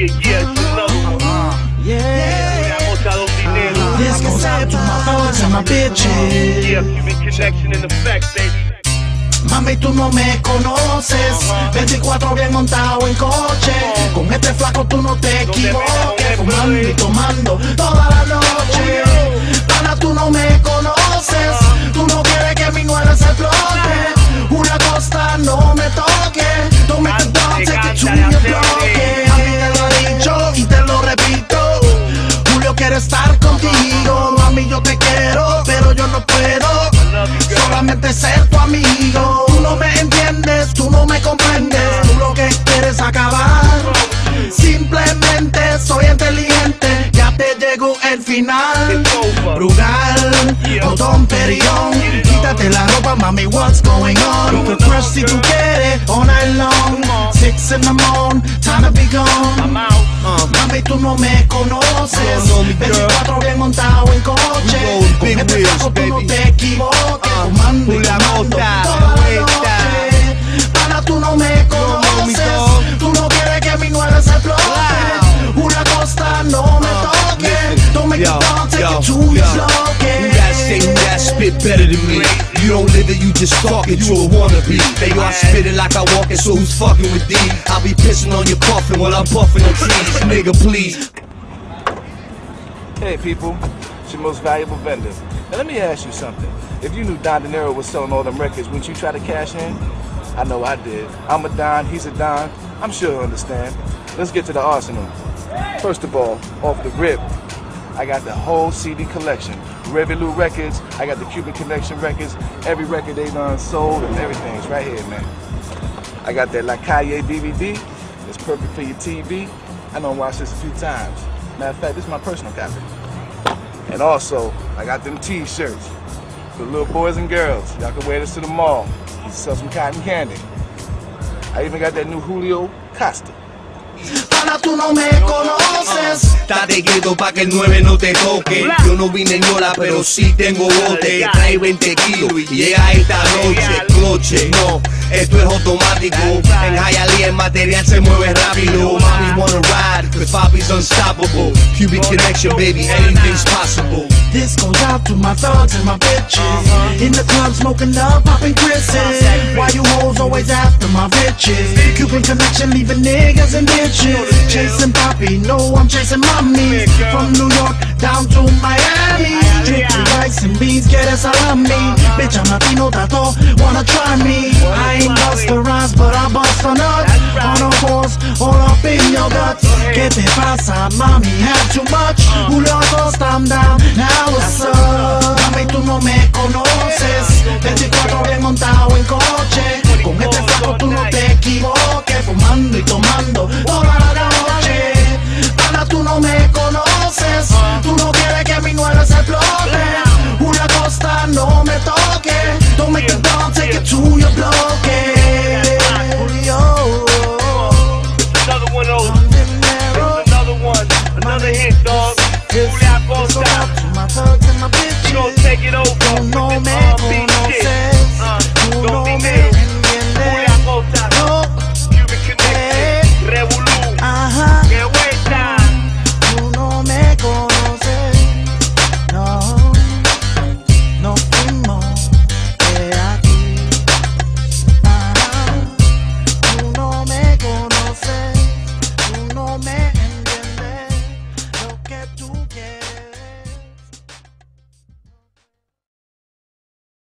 it's another one. Yeah. Dinero. This goes out to my thugs and my bitches. Yeah, human connection in effect, baby. Mami, tú no me conoces. 24 bien montado en coche. Con este flaco tú no te equivoques. Fumando y tomando toda la noche. Pana, tú no me conoces. Tú no quieres que mi nuera se explote. Una costa no me toque. Don't make the dog take it to your bloque. A mí te lo he dicho y te lo repito. Julio quiere estar contigo. Mami, yo te quiero, pero yo no puedo solamente ser tu amigo. Tú no me entiendes, tú no me comprendes. Tú lo que quieres acabar. Simplemente soy inteligente. Ya te llegó el final. Brugal o Don Perignon. Quítate la ropa, mami, what's going on? The crush si tú quieres all night long. 6 in the morning, time to be gone. I'm out. Mami, tú no me conoces. 24 bien montado en coche. Con este flaco tú no te equivoques. Fumando y tomando toda la noche. Pana, tú no me conoces. Tú no quieres que mi nuera se explote. Una costa no me toque. Don't make the dog take it to your bloque. Who that say who that spit better than me? You don't live it, you just talk it, you a wannabe. They all spitting like I walk it, so who's fucking with these? I'll be pissing on your puffin' while I'm puffin' on trees. Nigga, please. Hey people, it's your most valuable vendor. Now let me ask you something. If you knew Don Dinero was selling all them records, wouldn't you try to cash in? I know I did. I'm a Don, he's a Don. I'm sure he'll understand. Let's get to the arsenal. First of all, off the rip, I got the whole CD collection. Revolute Records, I got the Cuban Connection records. Every record they done sold and everything's right here, man. I got that La Calle DVD. It's perfect for your TV. I done watched this a few times. Matter of fact, this is my personal copy. And also, I got them T-shirts for little boys and girls. Y'all can wear this to the mall. You can sell some cotton candy. I even got that new Julio Costa. Pana, tú no me conoces. Estate quieto pa' que el 9 no te toque. Yo no vine en yola, pero sí tengo bote. Trae 20 kilos y llega esta noche. Cloche, no, esto es automático. En Hialeah el material se mueve rápido. Mami wanna ride, cause Papi's unstoppable. Cuban Connection, baby, anything's possible. This goes out to my thugs and my bitches. In the club smoking up, popping Chris's. Why you hoes always after my riches? Cuban Connection leaving niggas and bitches. Chasing Papi, no, I'm chasing mommy. From New York down to Miami. Dripping rice and beans, get a salami. Bitch, I'm Latino, tato, wanna try me. I ain't Busta Rhymes, but I bust a nut. On a horse, all up in your guts. ¿Qué te pasa, mami? Had too much. Julio Costa, I'm down, now what's up? Mami, tú no me conoces. 24 bien montado en coche. Con este flaco tú no te equivoques. Fumando y tomando toda la noche. Pana, tú no me conoces. Tú no quieres que mi nuera se explote. Una costa no me toque. Don't make the dog take it to your bloque. Julio. Another one of those. Another one. Another hit, dog. Julio Costa. My thugs and my bitches. You gon' take it over. Tú no with me the R&B shit. conoces. Tú no Don me Dinero. entiendes. Julio Costa. No. Cuban Connection. Revolute. Ajá. Que vuelta. Tú no me conoces. No. No fuimos de aquí. Ajá. Tú no me conoces. Tú no me entiendes lo que tú quieres.